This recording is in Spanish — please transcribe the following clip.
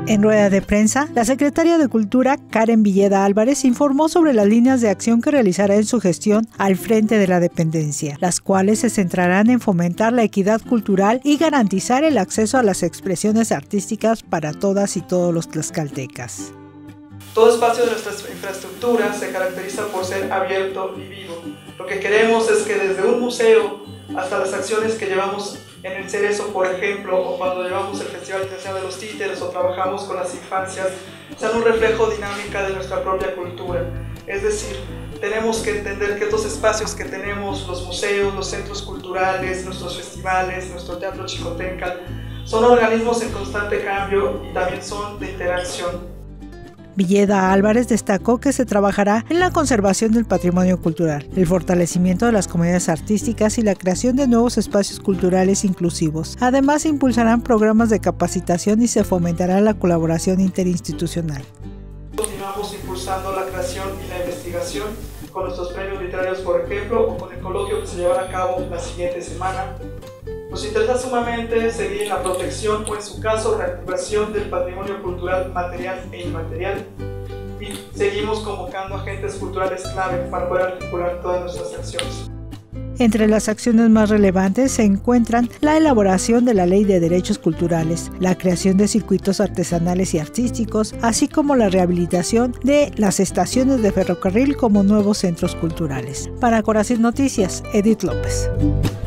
En rueda de prensa, la secretaria de Cultura, Karen Villeda Álvarez, informó sobre las líneas de acción que realizará en su gestión al frente de la dependencia, las cuales se centrarán en fomentar la equidad cultural y garantizar el acceso a las expresiones artísticas para todas y todos los tlaxcaltecas. Todo espacio de nuestra infraestructura se caracteriza por ser abierto y vivo. Lo que queremos es que desde un museo hasta las acciones que llevamos en el Cerezo, por ejemplo, o cuando llevamos el Festival Internacional de los Títeres o trabajamos con las infancias, sean un reflejo dinámica de nuestra propia cultura. Es decir, tenemos que entender que estos espacios que tenemos, los museos, los centros culturales, nuestros festivales, nuestro Teatro Xicoténcatl, son organismos en constante cambio y también son de interacción. Villeda Álvarez destacó que se trabajará en la conservación del patrimonio cultural, el fortalecimiento de las comunidades artísticas y la creación de nuevos espacios culturales inclusivos. Además, se impulsarán programas de capacitación y se fomentará la colaboración interinstitucional. Continuamos impulsando la creación y la investigación con nuestros premios literarios, por ejemplo, o con el coloquio que se llevará a cabo la siguiente semana. Nos interesa sumamente seguir en la protección o, en su caso, reactivación del patrimonio cultural material e inmaterial, y seguimos convocando agentes culturales clave para poder articular todas nuestras acciones. Entre las acciones más relevantes se encuentran la elaboración de la Ley de Derechos Culturales, la creación de circuitos artesanales y artísticos, así como la rehabilitación de las estaciones de ferrocarril como nuevos centros culturales. Para Corazín Noticias, Edith López.